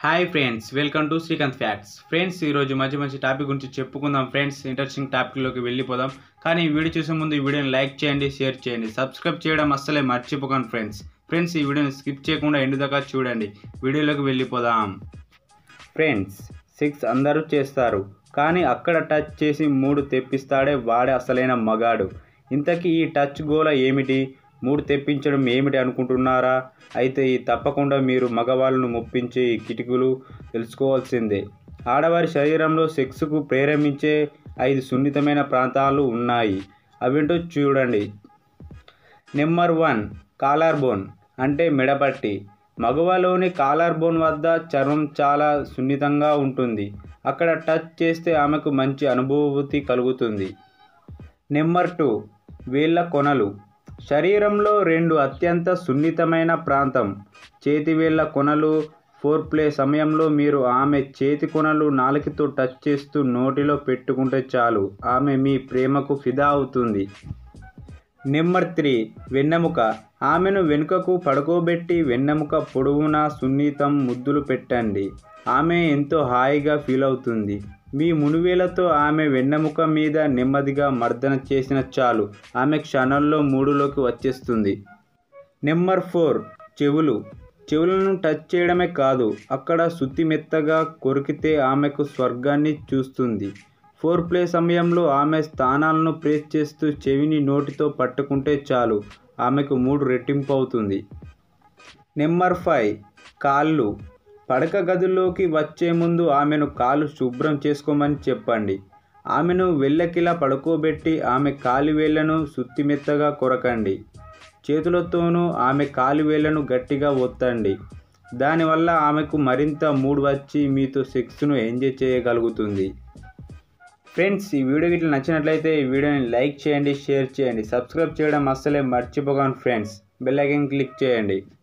Hi friends, welcome to Srikanth facts. Friends, ఈరోజు మంచి topic గురించి చెప్పుకుందాం. ఫ్రెండ్స్, ఇంట్రెస్టింగ్ టాపిక్లోకి వెళ్ళిపోదాం. కానీ ఈ వీడియో చూసే ముందు ఈ వీడియోని లైక్ చేయండి, షేర్ చేయండి, సబ్స్క్రైబ్ చేయడం అస్సలే మర్చిపోకండి ఫ్రెండ్స్ ఈ వీడియోని స్కిప్ చేయకుండా ఎండు దాకా చూడండి. వీడియోలోకి వెళ్ళిపోదాం. ఫ్రెండ్స్, 6 అందరూ చేస్తారు, కానీ అక్కడ టచ్ చేసి 3 తెప్పిస్తాడే వాడే అసలైన మగాడు. ఇంతకీ ఈ టచ్ గోల ఏమిటి? 3 తెప్పించడం ఏమిటి అనుకుంటున్నారా? అయితే ఈ తప్పకుండా మీరు మగవాళ్ళను మెప్పించే ఈ కిటికీలు తెలుసుకోవాల్సిందే. ఆడవారి శరీరంలో సెక్స్కు ప్రేరేపించే 5 సున్నితమైన ప్రాంతాలు ఉన్నాయి. అవేంటో చూడండి. నెంబర్ 1, కాలర్ బోన్ అంటే మెడపట్టి. మగవాళ్ళలోని కాలర్ బోన్ వద్ద చర్మం చాలా సున్నితంగా ఉంటుంది. అక్కడ టచ్ చేస్తే ఆమెకు మంచి అనుభూతి కలుగుతుంది. నెంబర్ 2, వేళ్ళ కొనలు. శరీరంలో 2 అత్యంత సున్నితమైన ప్రాంతం చేతివేళ్ల కొనలు. ఫోర్ ప్లే సమయంలో మీరు ఆమె చేతి కొనలు నాలుకతో టచ్ చేస్తూ నోటిలో పెట్టుకుంటే చాలు, ఆమె మీ ప్రేమకు ఫిదా అవుతుంది. నెంబర్ 3, వెన్నెముక. ఆమెను వెనుకకు పడుకోబెట్టి వెన్నెముక పొడవునా సున్నితం ముద్దులు పెట్టండి. ఆమె ఎంతో హాయిగా ఫీల్ అవుతుంది. మీ మునివేలతో ఆమె వెన్నెముక మీద నెమ్మదిగా మర్దన చేసిన చాలు, ఆమె క్షణంలో మూడులోకి వచ్చేస్తుంది. నెంబర్ 4, చెవులు. చెవులను టచ్ చేయడమే కాదు, అక్కడ సుత్తి మెత్తగా కొరికితే ఆమెకు స్వర్గాన్ని చూస్తుంది. ఫోర్ ప్లే సమయంలో ఆమె స్థానాలను ప్రెస్ చేస్తూ చెవిని నోటితో పట్టుకుంటే చాలు, ఆమెకు 3 రెట్టింపు అవుతుంది. నెంబర్ 5, కాళ్ళు. పడక గదిలోకి వచ్చే ముందు ఆమెను కాళ్ళు శుభ్రం చేసుకోమని చెప్పండి. ఆమెను వెళ్ళకిలా పడుకోబెట్టి ఆమె కాలివేళ్లను సుత్తిమెత్తగా కొరకండి. చేతులతోనూ ఆమె కాలివేళ్లను గట్టిగా ఒత్తండి. దానివల్ల ఆమెకు మరింత మూడ్ వచ్చి మీతో సెక్స్ను ఎంజాయ్ చేయగలుగుతుంది. ఫ్రెండ్స్, ఈ వీడియో గిట్ల నచ్చినట్లయితే ఈ వీడియోని లైక్ చేయండి, షేర్ చేయండి, సబ్స్క్రైబ్ చేయడం అస్సలే మర్చిపోకండి ఫ్రెండ్స్. బెల్ ఐకాన్ క్లిక్ చేయండి.